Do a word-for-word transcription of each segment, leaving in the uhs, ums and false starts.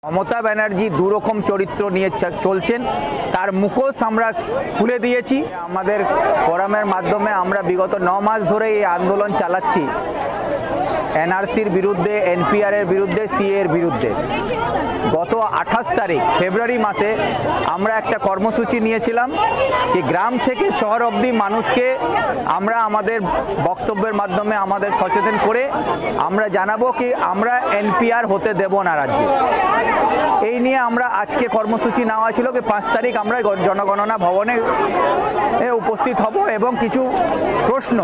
মমতা ব্যানার্জি দুরকম চরিত্র নিয়ে চলছেন, তার মুখোশ আমরা খুলে দিয়েছি। আমাদের ফোরামের মাধ্যমে আমরা বিগত ন মাস ধরে এই আন্দোলন চালাচ্ছি এনআরসির বিরুদ্ধে, এনপিআর এর বিরুদ্ধে, সিএ এর বিরুদ্ধে। গত আঠাশ তারিখ ফেব্রুয়ারি মাসে আমরা একটা কর্মসূচি নিয়েছিলাম কি গ্রাম থেকে শহর অবধি মানুষকে আমরা আমাদের বক্তব্যের মাধ্যমে আমাদের সচেতন করে আমরা জানাবো কি আমরা এনপিআর হতে দেব না রাজ্যে। এই নিয়ে আমরা আজকে কর্মসূচি নেওয়া ছিল কি পাঁচ তারিখ আমরা জনগণনা ভবনে উপস্থিত হব এবং কিছু প্রশ্ন,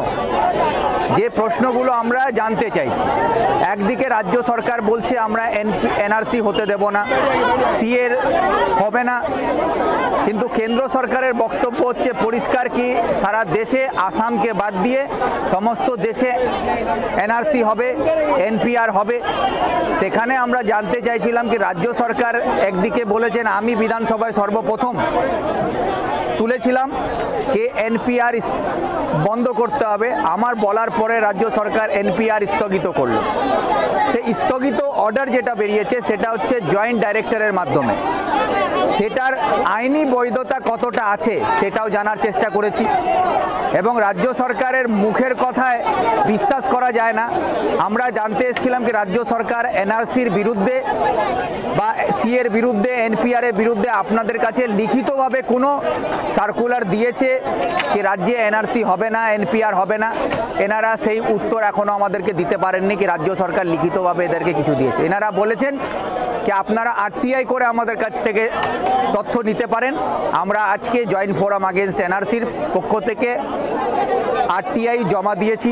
যে প্রশ্নগুলো আমরা জানতে চাইছি। একদিকে রাজ্য সরকার বলছে আমরা এনপি এনআরসি হতে দেব না, সিএ হবে না, কিন্তু কেন্দ্র সরকারের বক্তব্য হচ্ছে পরিষ্কার কি সারা দেশে আসামকে বাদ দিয়ে সমস্ত দেশে এনআরসি হবে, এনপিআর হবে। সেখানে আমরা জানতে চাইছিলাম কি রাজ্য সরকার একদিকে বলেছেন, আমি বিধানসভায় সর্বপ্রথম তুলেছিলাম কি এনপিআর বন্ধ করতে হবে, আমার বলার পরে রাজ্য সরকার এনপিআর স্থগিত করলো। সেই স্থগিত অর্ডার যেটা বেরিয়েছে সেটা হচ্ছে জয়েন্ট ডাইরেক্টরের মাধ্যমে। সেটার আইনি বৈধতা কতটা আছে সেটাও জানার চেষ্টা করেছি এবং রাজ্য সরকারের মুখের কথায় বিশ্বাস করা যায় না। আমরা জানতে এসেছিলাম কি রাজ্য সরকার এনআরসির বিরুদ্ধে বা সিএর বিরুদ্ধে, এনপিআর এর বিরুদ্ধে আপনাদের কাছে লিখিতভাবে কোনো সার্কুলার দিয়েছে কি রাজ্যে এনআরসি হবে না, এনপিআর হবে না। এনারা সেই উত্তর এখনও আমাদেরকে দিতে পারেননি কি রাজ্য সরকার লিখিতভাবে এদেরকে কিছু দিয়েছে। এনারা বলেছেন কি আপনারা আরটিআই করে আমাদের কাছ থেকে তথ্য নিতে পারেন। আমরা আজকে জয়েন্ট ফোরাম আগেনস্ট এনআরসির পক্ষ থেকে আরটিআই জমা দিয়েছি।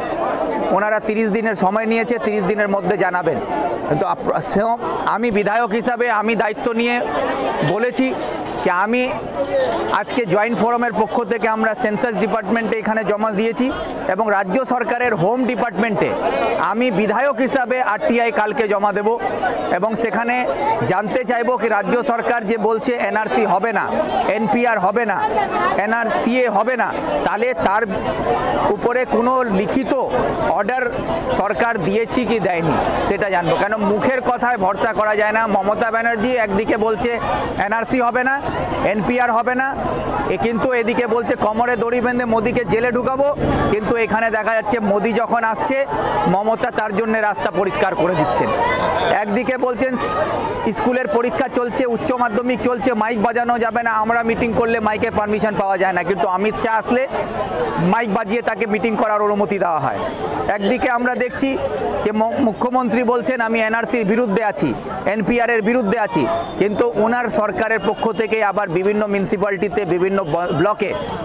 ওনারা তিরিশ দিনের সময় নিয়েছে, তিরিশ দিনের মধ্যে জানাবেন। কিন্তু আমি বিধায়ক হিসাবে আমি দায়িত্ব নিয়ে বলেছি কি আমি আজকে জয়েন্ট ফোরামের পক্ষ থেকে আমরা সেন্সাস ডিপার্টমেন্টে এখানে জমা দিয়েছি এবং রাজ্য সরকারের হোম ডিপার্টমেন্টে আমি বিধায়ক হিসাবে আরটিআই কালকে জমা দেব এবং সেখানে জানতে চাইব কি রাজ্য সরকার যে বলছে এনআরসি হবে না, এনপিআর হবে না, এনআরসিএ হবে না, তাহলে তার উপরে কোনো লিখিত অর্ডার সরকার দিয়েছি কি দেয়নি সেটা জানবো। কেন মুখের কথায় ভরসা করা যায় না। মমতা ব্যানার্জি একদিকে বলছে এনআরসি হবে না, এনপিআর হবে না, এ কিন্তু এদিকে বলছে কোমরে দড়ি বেঁধে মোদিকে জেলে ঢুকাবো, কিন্তু এখানে দেখা যাচ্ছে মোদি যখন আসছে মমতা তার জন্য রাস্তা পরিষ্কার করে দিচ্ছেন। একদিকে বলছেন স্কুলের পরীক্ষা চলছে, উচ্চ মাধ্যমিক চলছে, মাইক বাজানো যাবে না, আমরা মিটিং করলে মাইকের পারমিশন পাওয়া যায় না, কিন্তু অমিত শাহ আসলে মাইক বাজিয়ে তাকে মিটিং করার অনুমতি দেওয়া হয়। একদিকে আমরা দেখছি যে মুখ্যমন্ত্রী বলছেন আমি এনআরসির বিরুদ্ধে আছি, এনপিআর এর বিরুদ্ধে আছি, কিন্তু ওনার সরকারের পক্ষ থেকে আবার বিভিন্ন মিউনিসিপ্যালিটিতে, বিভিন্ন ব্লকে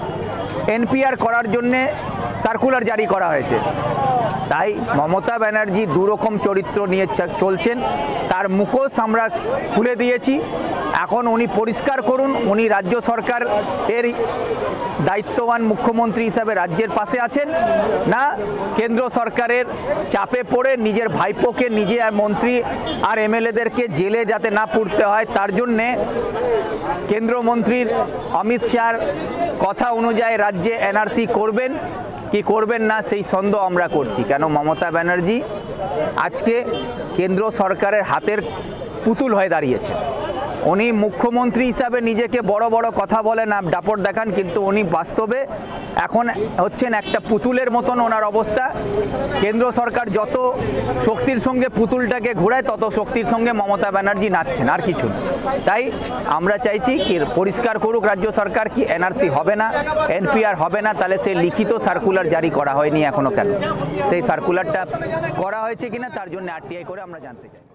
এনপিআর করার জন্যে সার্কুলার জারি করা হয়েছে। তাই মমতা ব্যানার্জি দুরকম চরিত্র নিয়ে চলছেন, তার মুখোশ আমরা খুলে দিয়েছি। এখন উনি পরিষ্কার করুন উনি রাজ্য সরকার এর দায়িত্ববান মুখ্যমন্ত্রী হিসাবে রাজ্যের পাশে আছেন না কেন্দ্র সরকারের চাপে পড়ে নিজের ভাইপোকে, নিজে আর মন্ত্রী আর এমএলএদেরকে জেলে যাতে না পুড়তে হয় তার জন্যে কেন্দ্রমন্ত্রীর অমিত শাহর কথা অনুযায়ী রাজ্যে এনআরসি করবেন কি করবেন না সেই সন্দেহ আমরা করছি। কেন মমতা ব্যানার্জি আজকে কেন্দ্র সরকারের হাতের পুতুল হয়ে দাঁড়িয়েছে। উনি মুখ্যমন্ত্রী হিসাবে নিজেকে বড় বড় কথা বলেন, দাপট দেখান, কিন্তু উনি বাস্তবে এখন হচ্ছেন একটা পুতুলের মতন ওনার অবস্থা। কেন্দ্র সরকার যত শক্তির সঙ্গে পুতুলটাকে ঘোরায় তত শক্তির সঙ্গে মমতা ব্যানার্জি নাচছেন, আর কিছু না। তাই আমরা চাইছি কি পরিষ্কার করুক রাজ্য সরকার কি এনআরসি হবে না, এনপিআর হবে না, তাহলে সেই লিখিত সার্কুলার জারি করা হয়নি এখনও, কেন সেই সার্কুলারটা করা হয়েছে কিনা তার জন্য আরটিআই করে আমরা জানতে চাই।